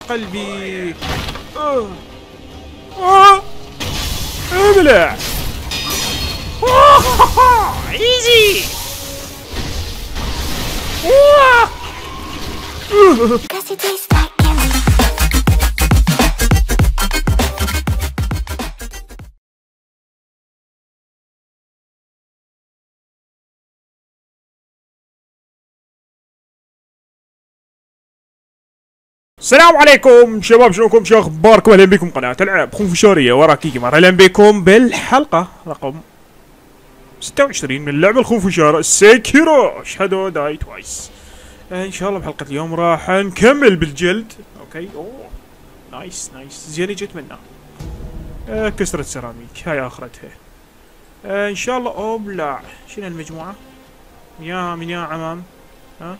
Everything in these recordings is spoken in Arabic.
قلبي. ابلع. ايزي. السلام عليكم شباب، شلونكم؟ شو اخباركم؟ اهلا بكم قناة العاب خنفشارية وراكي جيمر. اهلا بكم بالحلقة رقم 26 من اللعبة الخنفشارة سيكيرو شادو داي توايس. ان شاء الله بحلقة اليوم راح نكمل بالجلد. اوكي، اوه نايس نايس، زين جت منه. كسرة سيراميك، هاي اخرتها. ان شاء الله. اوبلع، شنو المجموعة؟ من يا عمام. ها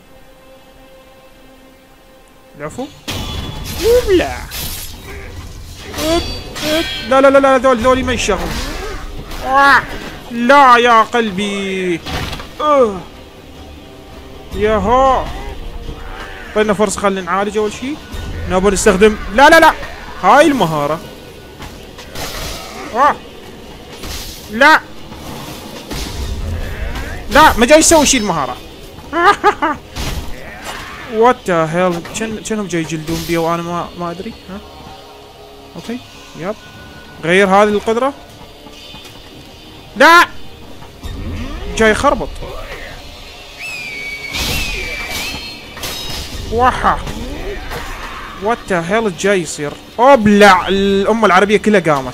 العفو. ابلع. لا لا لا لا، ذولي ما يشغلون. لا يا قلبي. ياهو. طينا فرصة، خلينا نعالج اول شي. نبغى نستخدم. لا لا لا، هاي المهارة. لا لا، ما جاي يسوي شي المهارة. وات ذا هيل، كانهم جاي يجلدون بي وانا ما ادري. ها اوكي، يب غير هذه القدرة. لا، جاي يخربط. وحا، وات ذا هيل جاي يصير. ابلع، الامة العربية كلها قامت.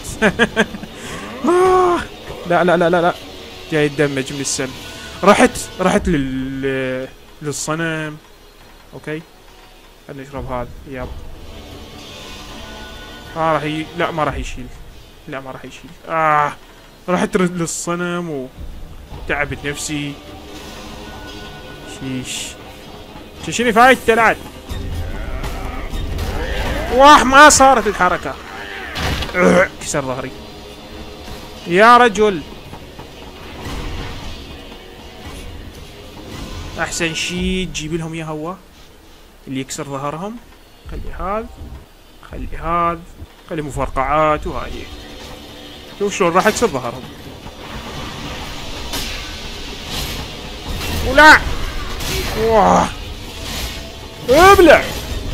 لا لا لا لا لا، جاي يتدمج من السم. رحت للصنم. اوكي، خلينا نشرب هذا. يب لا ما راح يشيل. لا ما راح يشيل. رحت للصنم وتعبت نفسي. شنو فايدته العاد؟ ما صارت الحركة. كسر ظهري يا رجل. احسن شي تجيب لهم اياه هو اللي يكسر ظهرهم. خلي هذا خلي مفرقعات وهاي. شوف شلون راح يكسر ظهرهم. ولا واه، ابلع.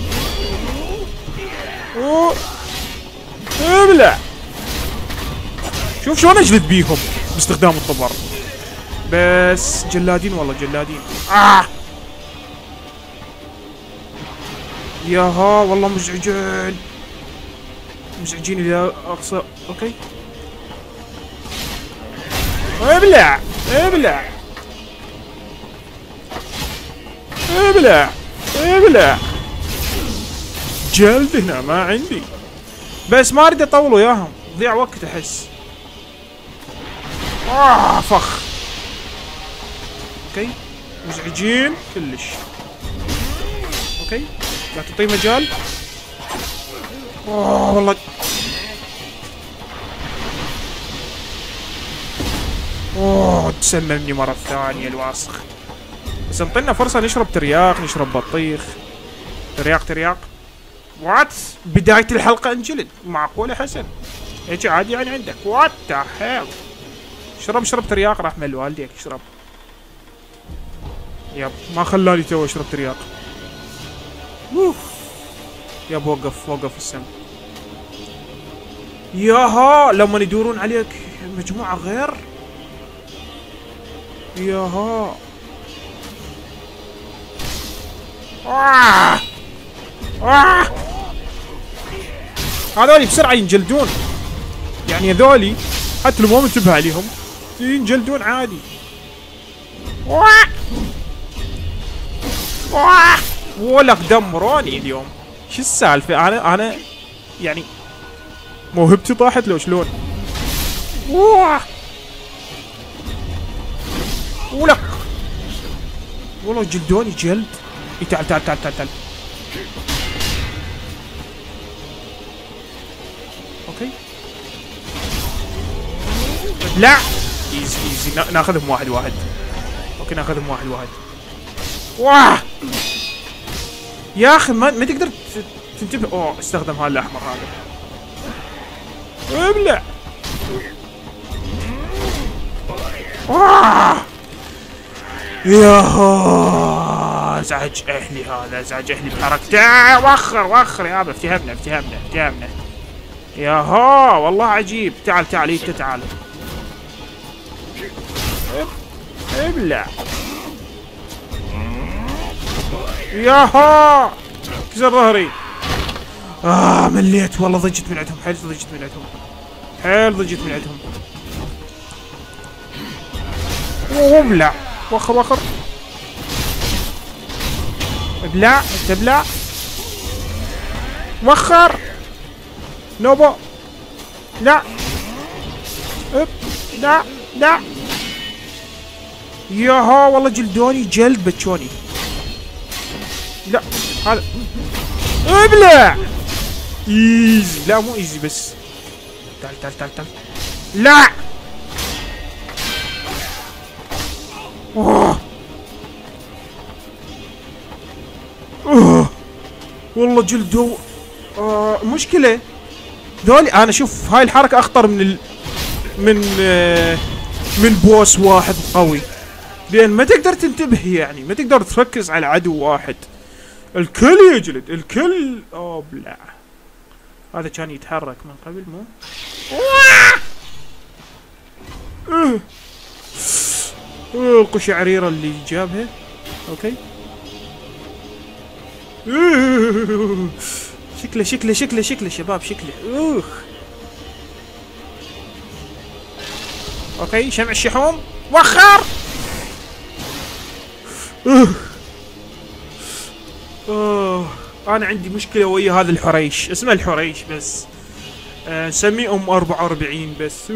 ابلع. شوف شلون اجلد بيهم باستخدام الطبر. بس جلادين والله، جلادين. ياها والله مزعجين الى اقصى. اوكي، ابلع ابلع ابلع ابلع. جلد هنا ما عندي، بس ما اريد اطول وياهم، ضيع وقت احس. فخ. اوكي، مزعجين كلش. اوكي، لا تعطيه مجال. والله. تسممني مرة ثانية الواسخ. بس انطينا فرصة نشرب ترياق، نشرب بطيخ. ترياق. وات، بداية الحلقة انجلد. معقولة حسن؟ هيك عادي يعني عندك؟ وات ذا هيل. اشرب ترياق، راح مل والديك اشرب. يب ما خلاني تو اشرب ترياق. يب وقف السم. ياها لما يدورون عليك مجموعة غير. ياها. هذولي بسرعة ينجلدون، يعني هذولي حتى لو ما منتبه عليهم ينجلدون عادي. ولك دمروني اليوم. شو السالفة؟ انا يعني موهبتي طاحت لو شلون. ولك والله جلدوني جلد. تعال. اوكي، لا ايزي ناخذهم واحد. اوكي ناخذهم واحد. يا اخي ما تقدر تنتبه. اوه استخدم هذا الاحمر هذا. ابلع. ياهو ازعج اهلي، هذا ازعج اهلي بحركته. وخر يابا. افتهمنا. ياهو والله عجيب. تعال انت تعال. ابلع. ياهو كسر ظهري. مليت والله. ضجت من عندهم حيل ضجت من عندهم. ابلع. وخر. ابلع. تبلع. وخر. نوبو. لا. لا. ياهو والله جلدوني جلد بتشوني. لا هذا. ابلع. ايزي. لا مو ايزي بس. تعال. لا. والله جلده. مشكلة ذولي. انا شوف هاي الحركة اخطر من بوس واحد قوي، لان ما تقدر تنتبه، يعني ما تقدر تركز على عدو واحد. الكل يجلد الكل. بلا هذا كان يتحرك من قبل مو. القشعريرة اللي جابها. اوكي. شكله شباب شكله. اوكي شمع الشحوم. وخر. انا عندي مشكلة ويا هذا الحريش، اسمه الحريش بس نسميه 44 بس.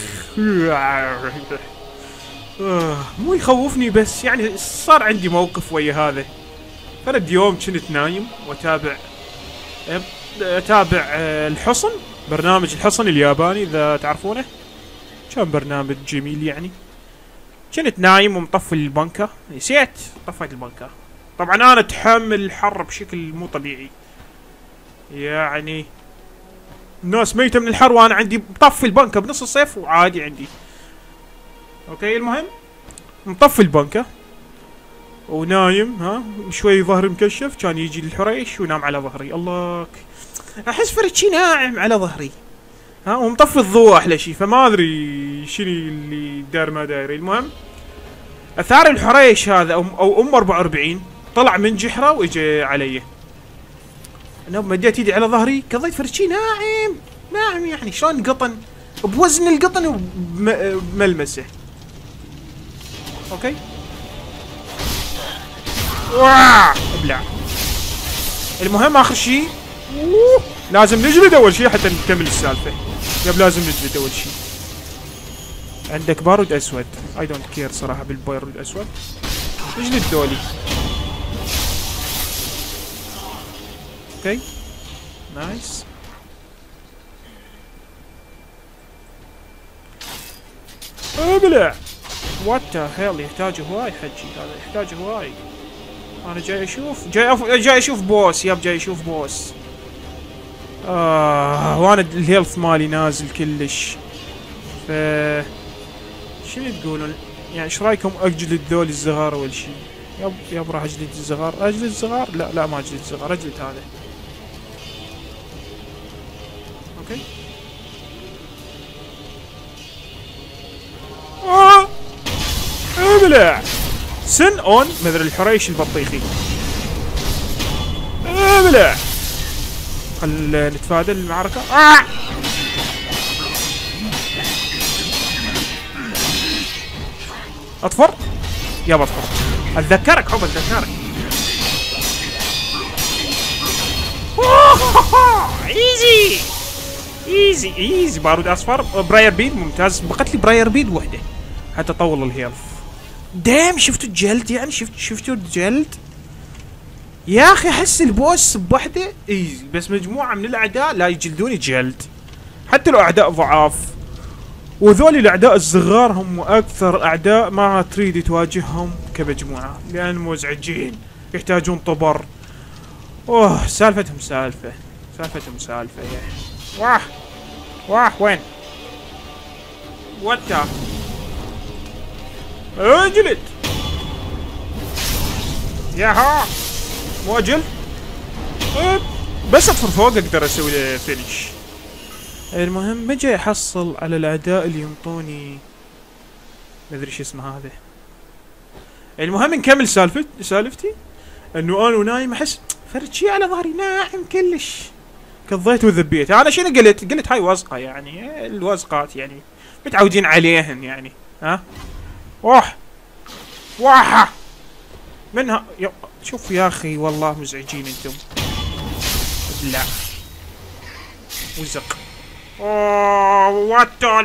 مو يخوفني بس يعني صار عندي موقف ويا هذا. فرد يوم كنت نايم واتابع الحصن، برنامج الحصن الياباني اذا تعرفونه. كان برنامج جميل يعني. كنت نايم ومطفي البنكة، نسيت طفيت البنكة. طبعا انا اتحمل الحر بشكل مو طبيعي، يعني الناس ميتة من الحر وانا عندي مطفي البنكة بنص الصيف وعادي عندي. اوكي المهم مطفي البنكة ونايم. شوي ظهري مكشف، كان يجي الحريش ونام على ظهري. الله احس فرشي ناعم على ظهري. ومطفي الضوء احلى شي، فما ادري شنو اللي دار ما دايري. المهم اثار الحريش هذا او 44 طلع من جحره واجى علي. انا مديت يدي على ظهري قضيت فرشي ناعم يعني شلون قطن، بوزن القطن وبملمسه. اوكي. ابلع. المهم اخر شيء لازم نجلد اول شيء حتى نكمل السالفه. لازم نجلد اول شيء. عندك بارود اسود. اي دونت كير صراحه بالبارود الاسود. نجلد دولي. اوكي نايس. ابلع. وات ذا هيل. يحتاج هواي حجي، هذا يحتاج هواي. انا جاي اشوف بوس. جاي اشوف بوس. وانا الهيلث مالي نازل كلش. ف شنو تقولون؟ يعني ايش رايكم اجلد ذول الصغار اول شيء؟ يب راح اجلد الصغار. لا ما اجلد الصغار، اجلد هذا. اوكي. ابلع. سن اون مثل الحريش البطيخي. ابلع. خل نتفادى المعركة. اطفر. يابا اطفر. اتذكرك حب اتذكرك. ايزي. بارود اصفر. براير بيد ممتاز. بقت لي براير بيد وحده حتى طول الهيلث. دام شفتوا الجلد يعني شفتوا الجلد يا اخي. احس البوس بوحده ايزي، بس مجموعه من الاعداء لا يجلدوني جلد، حتى لو اعداء ضعاف. وذول الاعداء الصغار هم اكثر اعداء ما تريد تواجههم كمجموعه، لان مزعجين، يحتاجون طبر اوه سالفتهم سالفة. سالفتهم سالفة يعني. واه واه وين؟ وتا اجلد ياها مو اجل. بس اطفر فوق اقدر اسوي له فينش. المهم بجي احصل على الاعداء اللي ينطوني مدري شو اسمه هذا. المهم نكمل سالفتي انه انا ونايم احس فرد شي على ظهري ناعم كلش. كضيت وذبيت. انا شنو قلت هاي وزقه يعني الوزقات يعني متعودين عليهن يعني. ها واح واحة منها شوف يا اخي والله مزعجين انتم. لا وزق. اوه واتا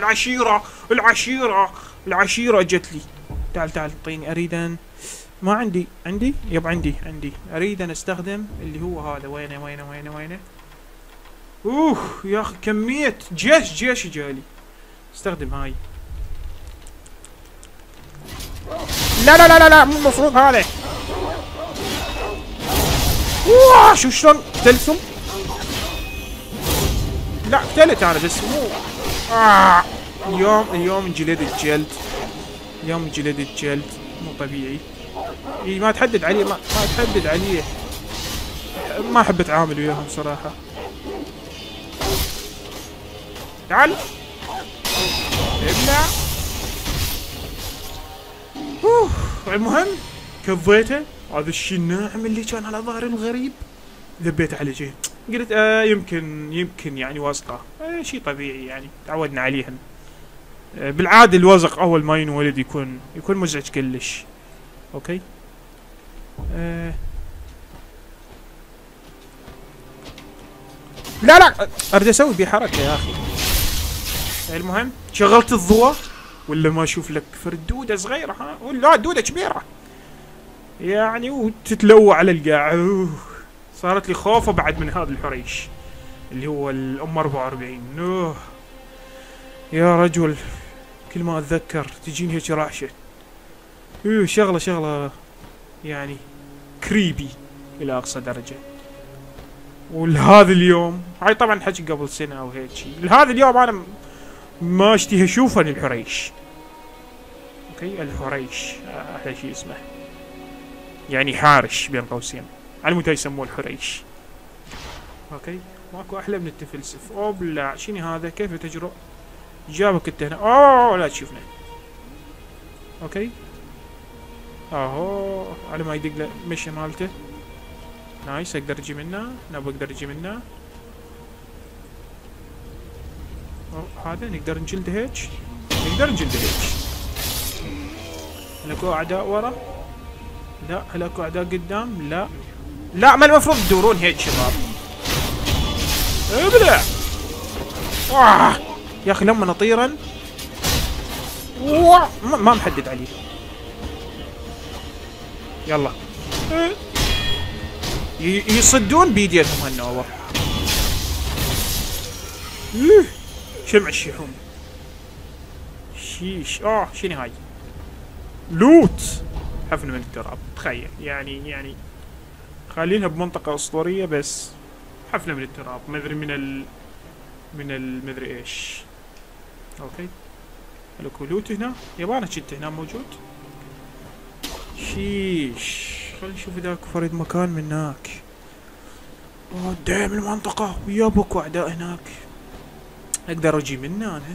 العشيرة جت لي. تعال اعطيني. اريد ان ما عندي يب عندي اريد ان استخدم اللي هو هذا. وينه يا اخي كمية جيش جالي. استخدم هاي. لا مو المفروض هذا. شو شلون قتلتهم؟ لا قتلت انا بس مو اليوم انجلد الجلد مو طبيعي. ما تحدد عليه ما تحدد عليه. ما احب اتعامل وياهم صراحة. تعال ابلع. المهم كضيته. هذا الشيء الناعم اللي كان على ظهري الغريب ذبيته على جهه. قلت يمكن يعني وزقه. شيء طبيعي يعني تعودنا عليهن. بالعاده الوزق اول ما ينولد يكون مزعج كلش. اوكي. لا اريد اسوي بيه حركه يا اخي. المهم شغلت الضوء ولا ما اشوف لك فرد دودة صغيرة. ها ولا دودة كبيرة يعني وتتلوى على القاع. صارت لي خوفة بعد من هذا الحريش اللي هو الام 44. يا رجل كل ما اتذكر تجيني هيك رعشة. شغلة يعني كريبي الى اقصى درجة. ولهذا اليوم هاي طبعا حكي قبل سنة او هيك شيء. لهذا اليوم انا ما اشتهي اشوفه الحريش. اوكي الحريش احلى شيء اسمه يعني حارش بين قوسين. على متى يسموه الحريش. اوكي ماكو احلى من التفلسف. لا شنو هذا؟ كيف تجرؤ؟ جابك انت هنا. لا تشوفنا. اوكي اهو على ما يدق له مشي مالته. نايس. اقدر اجي منه. بقدر اجي منه. هذا نقدر نجلده هيك. هلاكو اعداء ورا. لا هلاكو اعداء قدام. لا ما المفروض تدورون هيك شباب. ابلع. يا اخي لما نطيرا ما محدد عليه. يلا يصدون بيديتهم هالنوبة. شمع الشحوم. شيش. شنو هاي؟ لوت. حفنة من التراب. تخيل يعني خالينها بمنطقة اسطورية بس حفنة من التراب. مدري من المدري ايش. اوكي لكو لوت هنا. يبانا كنت هنا موجود. شيش. خلينا نشوف اذا فريد مكان من هناك. قدام المنطقة ويابك اعداء هناك. اقدر اجي منه انا.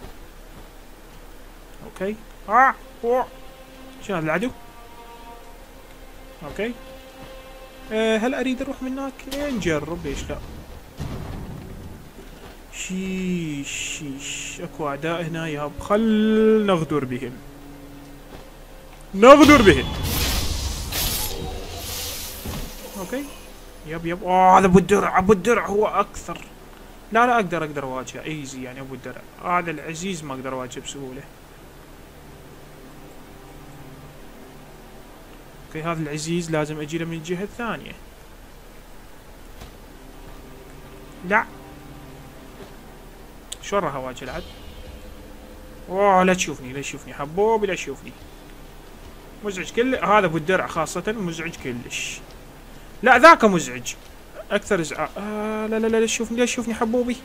اوكي شنو هذا العدو؟ اوكي هل اريد اروح من هناك؟ نجرب ليش لا. شيش اكو اعداء هنا ياب. خل نغدر بهم. اوكي يب هذا ابو الدرع هو اكثر. لا اقدر اواجهه ايزي يعني. ابو الدرع هذا العزيز ما اقدر اواجهه بسهوله. اوكي هذا العزيز لازم اجي له من الجهه الثانيه. لا شلون راح اواجه العد؟ لا تشوفني حبوبي. لا تشوفني. مزعج هذا ابو الدرع خاصه مزعج كلش. لا ذاك مزعج اكثر ازعاج. لا لا لا شوفني، ليش شوفني حبوبي.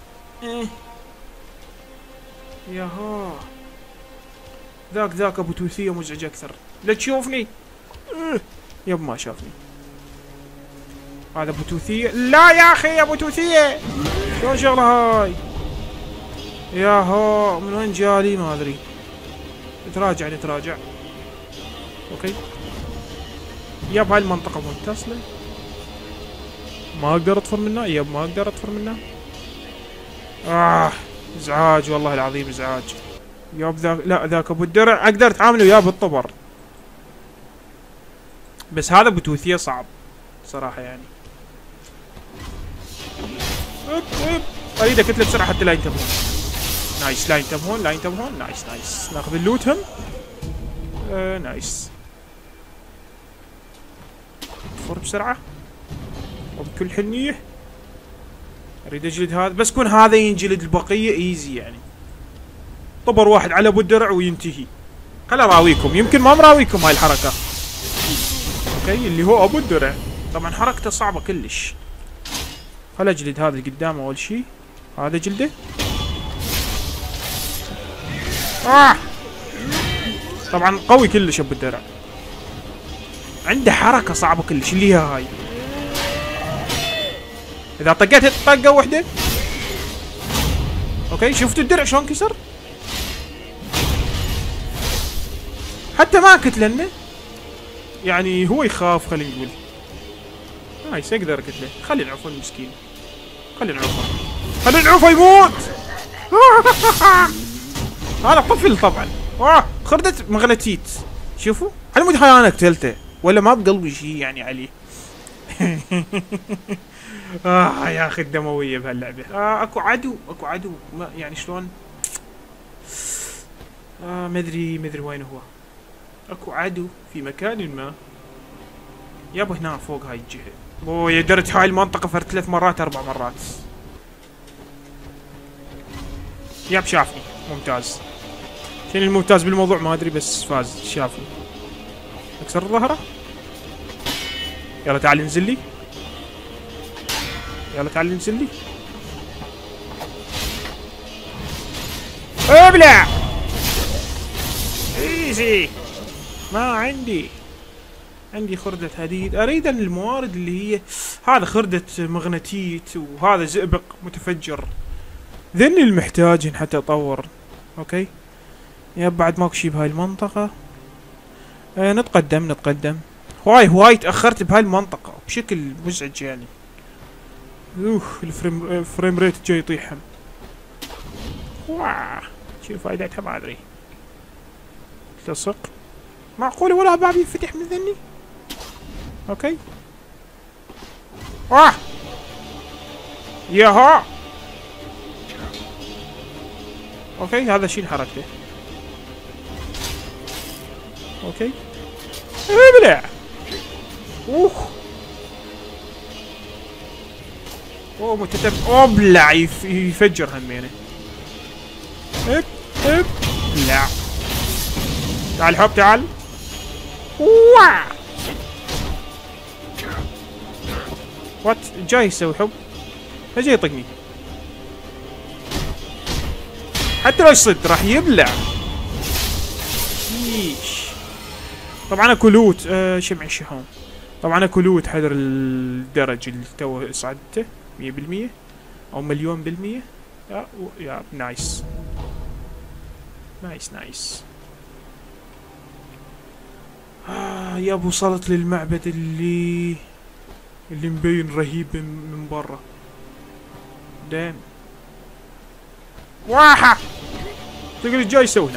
ياها ذاك ابو توثيه مزعج اكثر. لا تشوفني. يب ما شافني. هذا ابو توثيه. لا يا اخي ابو توثيه شلون شغله هاي. ياها من وين جالي ما ادري. نتراجع. اوكي يب هاي المنطقة متصلة. ما اقدر اطفر منها. يب ما اقدر اطفر منها. ازعاج والله العظيم ازعاج. يب ذاك ابو الدرع اقدر اتعامل وياه بالطبر، بس هذا بتوثيه صعب صراحة يعني. اريد اكتله بسرعة حتى لا ينتبهون. نايس لا ينتبهون. نايس ناخذ اللوت هم. نايس. اطفر بسرعة وبكل حنية. اريد اجلد هذا، بس كون هذا ينجلد البقية ايزي يعني. طبر واحد على ابو الدرع وينتهي. خل اراويكم، يمكن ما مراويكم هاي الحركة. اوكي اللي هو ابو الدرع طبعا حركته صعبة كلش. خل اجلد هذا اللي قدامه اول شي. هذا جلده. طبعا قوي كلش ابو الدرع، عنده حركة صعبة كلش اللي هي هاي. اذا طقيت طقة وحدة. اوكي شفتوا الدرع شلون كسر؟ حتى ما كتلنه يعني، هو يخاف خلينا نقول. نايس اقدر اقتله. خلي العفو المسكين، خلي العفو يموت. هذا طفل طبعا. خردة مغناطيس. شوفوا على مود هاي انا قتلته ولا ما بقلبي شيء يعني عليه. يا اخي الدمويه بهاللعبه. اكو عدو ما يعني شلون. ما ادري وين هو. اكو عدو في مكان ما. يابا هنا فوق هاي الجهه. يا درت هاي المنطقه فر 3 مرات 4 مرات. ياب شافني ممتاز. شنو الممتاز بالموضوع ما ادري، بس فاز شافني. اكسر ظهره. يلا تعال انزل لي. ابلع. ايزي. ما عندي خردة حديد. اريد الموارد اللي هي هذا خردة مغناطيت وهذا زئبق متفجر. ذني المحتاجين حتى اطور. اوكي يا بعد ماكو شي بهاي المنطقة. نتقدم. هواي تأخرت بهاي المنطقة بشكل مزعج يعني. الفريم ريت جاي يطيح. شو فايدتها ما ادري. تلصق. معقولة ولا باب ينفتح من ذني؟ اوكي. ياها. اوكي هذا شيل حركته. اوكي ابلع. ابلع يفجر همينه. لا تعال حب تعال. وات جاي يسوي حب. اجي يطقني حتى لو يصد راح يبلع. طبعا اكو لوت. شمع الشحون. طبعا اكو لوت حذر الدرج اللي تو صعدته 100% او مليون بالمية. يا نايس. يا وصلت للمعبد اللي مبين رهيب من برا. دام واحد تقول ايش جاي يسوي هنا.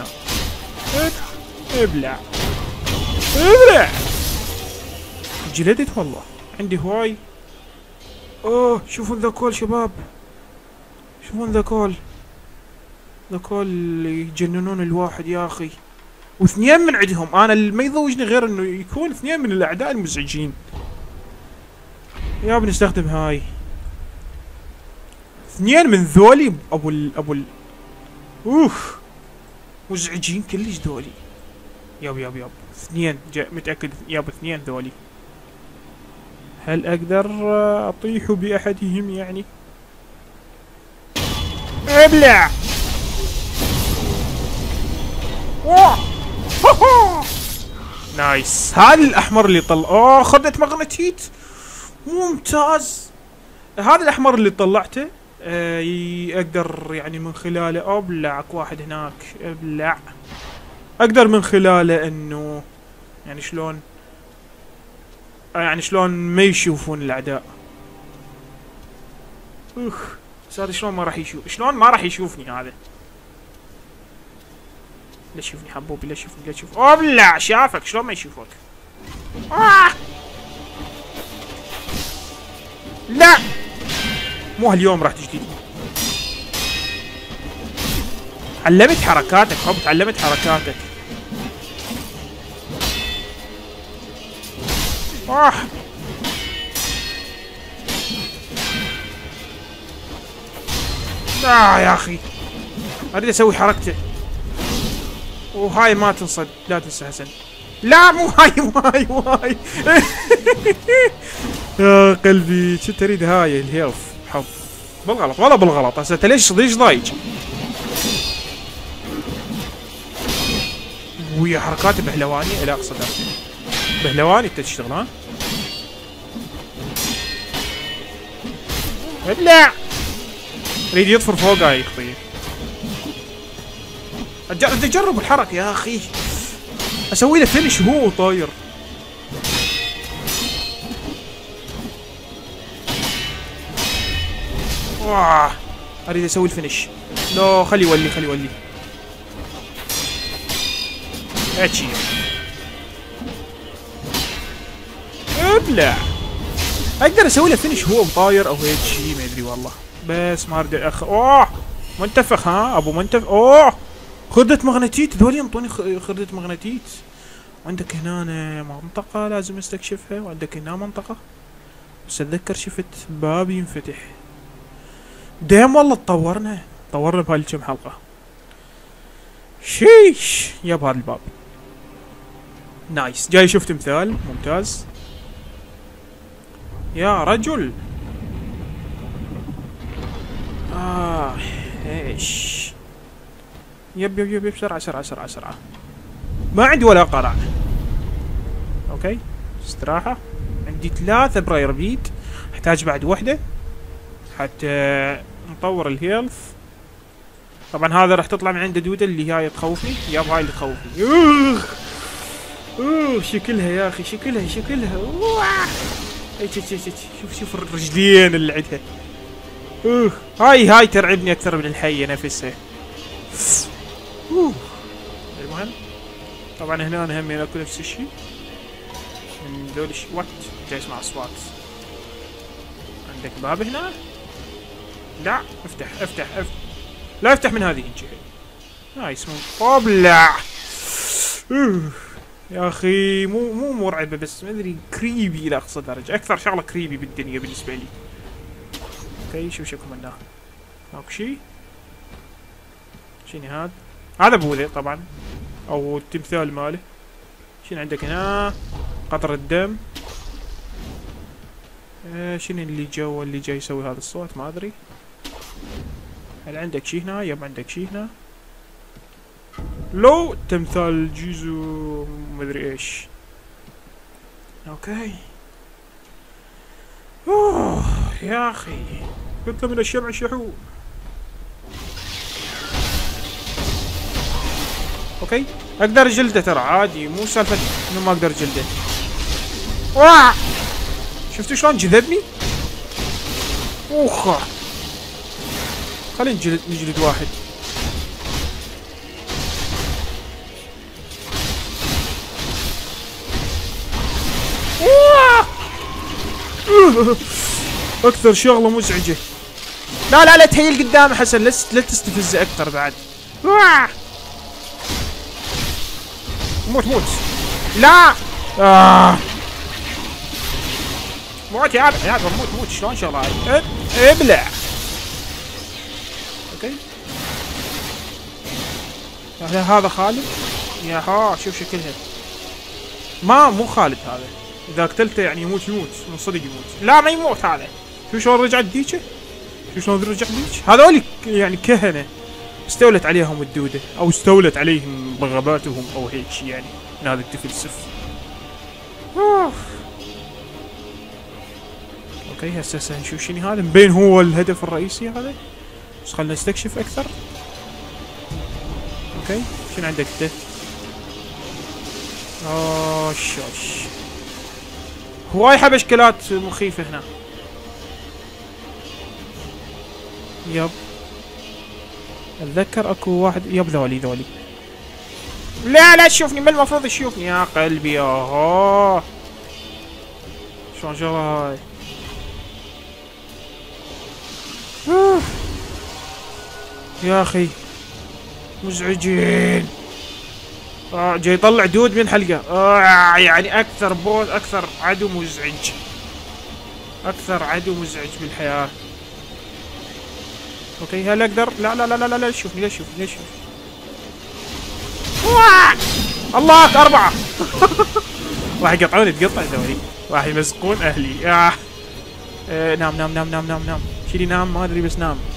ابلع جلدت والله. عندي هواي. شوفوا ذاكول شباب. شوفون ذاكول اللي يجننون الواحد يا اخي. واثنين من عندهم. انا اللي ما يضوجني غير انه يكون اثنين من الاعداء المزعجين. يا بنستخدم هاي. اثنين من ذولي ابو مزعجين كلش ذولي. ياب اثنين متأكد. ياب اثنين ذولي. هل اقدر اطيح باحدهم يعني؟ ابلع. نايس. هذا الاحمر اللي اوه خذت مغناطيت. ممتاز. هذا الاحمر اللي طلعته اقدر يعني من خلاله ابلع. اكو واحد هناك ابلع. اقدر من خلاله انه يعني شلون يعني شلون ما يشوفون الاعداء. بس هذا شلون ما راح يشوف، شلون ما راح يشوفني هذا. لا تشوفني حبوبي، لا تشوفني، لا تشوف. ابلع. شافك شلون ما يشوفك. لا مو هاليوم راح تجديد. علمت حركاتك حب، علمت حركاتك. يا اخي اريد اسوي حركته وهاي ما تنصد. لا تنسى حسن. لا مو هاي مو هاي مو هاي. يا قلبي كنت اريد هاي الهيلث حب. بالغلط والله بالغلط. هسه انت ليش ضايج؟ ويا حركات بهلواني. لا اقصد بهلواني انت تشتغل ها. ابلع. يريد يطفر فوق هاي خطيه. اجرب الحركه يا اخي. اسوي له فينش وهو طاير. واه اريد اسوي الفينش. لا خلي يولي خلي يولي. اتشي. ابلع. اقدر اسوي له فينش وهو طاير او هيك شيء ما ادري والله. بس ما اريد اوه منتفخ ها ابو منتفخ. اوه خردة مغناطيت. ذولي ينطوني خردة مغناطيت. عندك هنا منطقة لازم استكشفها، وعندك هنا منطقة بس اتذكر شفت باب ينفتح. دام والله تطورنا بهاي الكم حلقة. شيش يا بهذا الباب. نايس. جاي شفت تمثال ممتاز يا رجل. ايش يب يب يب بسرعة بسرعة بسرعة بسرعة. ما عندي ولا قرع. اوكي استراحة. عندي 3 براير بيد. احتاج بعد وحدة حتى نطور الهيلث. طبعا هذا راح تطلع من عنده دودة اللي هاي تخوفني. ياب هاي اللي تخوفني. شكلها يا اخي شكلها شوف الرجلين اللي عندها. هاي ترعبني اكثر من الحية نفسها. المهم طبعا هنا انا هم اكو نفس الشيء من ذول وات. جاي اسمع اصوات. عندك باب هنا. لا افتح لا افتح من هذه الجهة. نايس. ابلع. يا اخي مو مرعبة بس ما ادري كريبي الى اقصى درجة. اكثر شغلة كريبي بالدنيا بالنسبة لي. اوكي شوف منه. اكو شيء. شنو هذا بوذي طبعا او التمثال ماله. شنو عندك هنا؟ قطر الدم. شنو اللي جوا اللي جاي يسوي هذا الصوت ما ادري. هل عندك شي هنا؟ يب عندك شي هنا. لو تمثال جيزو مدري ايش. اوكي. اوه يا اخي قلت من الشمع شحو. اوكي اقدر جلده ترى عادي. مو سالفة انه ما اقدر جلده. واه شفتوا شلون جذبني؟ اوخ خلينا نجلد واحد. اكثر شغلة مزعجة. لا تهيل قدامي حسن. لا تستفزه اكثر بعد. موت لا. موت يا عيال موت. شلون شغلة هاي؟ ابلع. اوكي هذا خالد. يا ها شوف شكلها. مو خالد هذا. اذا قتلته يعني يموت من صدق يموت. لا ما يموت هذا. شو شلون رجعت ديكه؟ شو شلون رجع ديك؟ هذول يعني كهنه استولت عليهم الدوده او استولت عليهم رغباتهم او هيك شيء يعني من هذا التفلسف. اوكي هسه نشوف شنو هذا. مبين هو الهدف الرئيسي هذا، بس خلنا نستكشف اكثر. اوكي شنو عندك انت؟ شوش هواي حبشكلات مخيفة هنا. يب اتذكر اكو واحد. يب ذولي لا تشوفني، ما المفروض تشوفني يا قلبي. اها شلون شغله هاي. يا اخي مزعجين. جاي يطلع دود من حلقه. يعني اكثر عدو مزعج. اكثر عدو مزعج بالحياه. اوكي هل اقدر؟ لا شوفني ليش شوفني. الله 4 راح يقطعوني تقطع ذولي، راح يمزقون اهلي. نام شيلي نام ما ادري بس نام.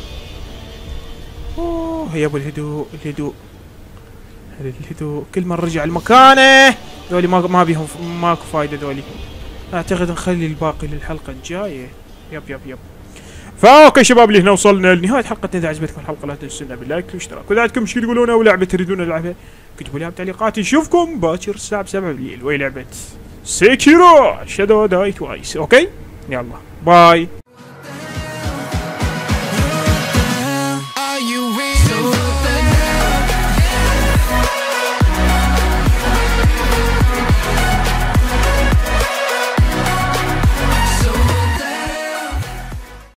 يا ابو الهدوء كل ما رجع لمكانه. ذولي ما بيهم ماكو فايده ذولي. اعتقد نخلي الباقي للحلقه الجايه. يب فاوكي شباب، اللي هنا وصلنا لنهايه حلقتنا. اذا عجبتكم الحلقه لا تنسونا باللايك والاشتراك، واذا عندكم شيء تقولونه او لعبه تريدون نلعبها كتبوا لي بتعليقات. نشوفكم باكر الساعه 7 بالليل وهي لعبه سيكيرو شادو داي توايس. اوكي يلا باي.